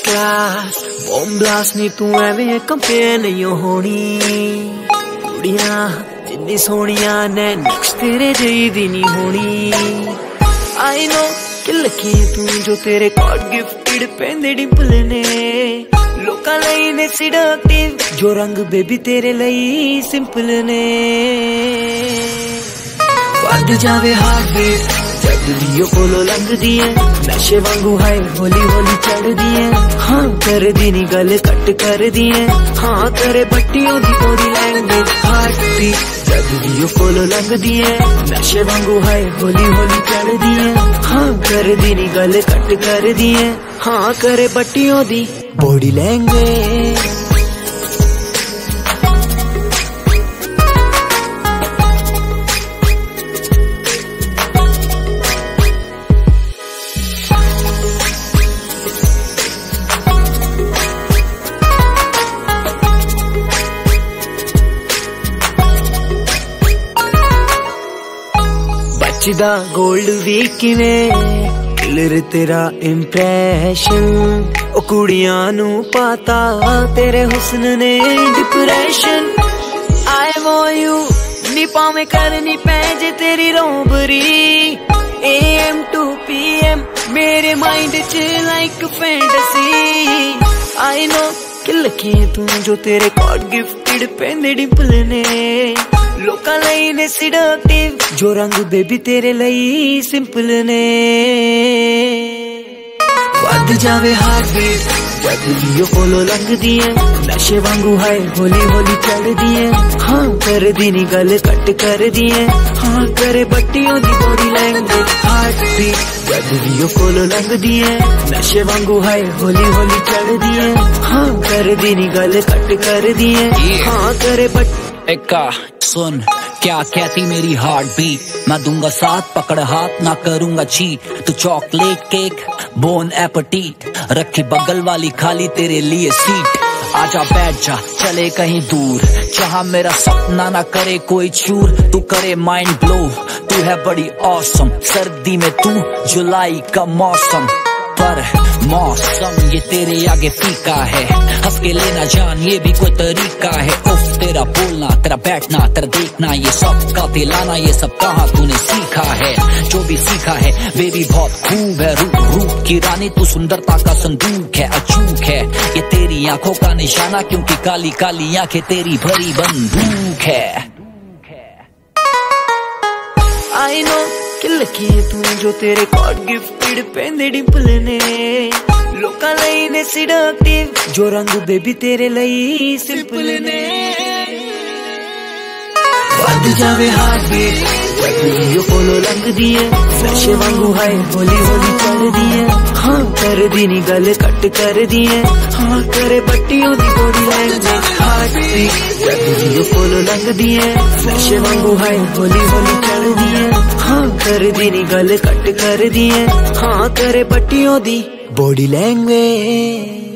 class bomb blast नी तू एवें compare नहीं होनी कुड़ियां जिन्नी सोहणियां ने नेक्स्ट तेरे जेही दी नहीं होनी आई नो कि लकी तू जो तेरे गॉड गिफ्टेड पेंदे डिंपल ने लोकां लई ने सिडक्टिव जो रंग बेबी तेरे लई सिंपल ने वध जावे हार्ट बीट जब लियो कोलो लंघदी है नशे वांगू हाय होली होली चढ़दी है हाँ कर दी नी गल कट कर दी है हाँ करे बट्टियों दी बॉडी लैंग्वेज हार्ट बीट जब लियो कोलो लंघदी है नशे वांगू हाय होली होली चढ़दी है हाँ कर दी नी गल कट कर दी है हाँ करे बट्टियों दी बॉडी लैंग्वेज बचदा गोल्ड वीक किवें किलर तेरा इंप्रेशन ओ कुड़ियां नू पाता तेरे हुस्न ने डिप्रेशन आई वांट यू नी पावे करनी पैजे तेरी रोबरी AM to PM मेरे माइंड च लाइक फैंटेसी आई नो कि लकी तू जो तेरे गॉड गिफ्टेड पेंदे डिंपल ने लोकां लई ने सिडक्टिव जो रंग बेबी तेरे लई सिंपल ने वध जावे हार्ट बीट जब लियो कोलो लंघदी है नशे वांगू हाय होली होली चढ़दी है हाँ कर दी नी गल कट कर दी है हाँ करे बट्टियों दी बॉडी लैंग्वेज हार्ट बीट जब लियो कोलो लंघदी है नशे वांगू हाय होली होली चढ़दी है हाँ कर दी नी गल कट कर दी है हाँ करे इक्का सुन क्या कहती मेरी हार्ट बीट मैं दूंगा साथ पकड़ हाथ ना करूंगा चीट तू चॉकलेट केक बोन एपेटीट रखी बगल वाली खाली तेरे लिए सीट आजा बैठ जा चले कहीं दूर जहाँ मेरा सपना ना करे कोई चूर तू करे माइंड ब्लो तू है बड़ी ऑसम सर्दी में तू जुलाई का मौसम पर मौसम ये तेरे आगे फीका है हंस के लेना जान ये भी कोई तरीका है उफ तेरा बोलना तेरा बैठना तेरा देखना ये सब का दिलाना ये सब कहाँ तूने सीखा है जो भी सीखा है बेबी बहुत खूब है रूप की रानी तू सुंदरता का संदूक है अचूक है ये तेरी आंखों का निशाना क्योंकि काली काली आंखें तेरी भरी बंदूक है आई नो कि लकी तू जो तेरे गॉड गिफ्टेड पेंदे डिंपल ने लोकां लई ने सिडक्टिव जो रंग बेबी तेरे लई सिंपल ने वध जावे हार्ट बीट जब लियो कोलो लंघदी है नशे वांगू हाय होली होली चढ़दी है हाँ कर दी नी गल कट कर दी है हाँ करे बट्टियों दी बॉडी लैंग्वेज हार्ट बीट जब लियो कोलो लंघदी है नशे वांगू हाय होली होली चढ़दी है हाँ कर दी नी गल कट कर दी है हाँ करे बट्टियों दी बॉडी लैंग्वेज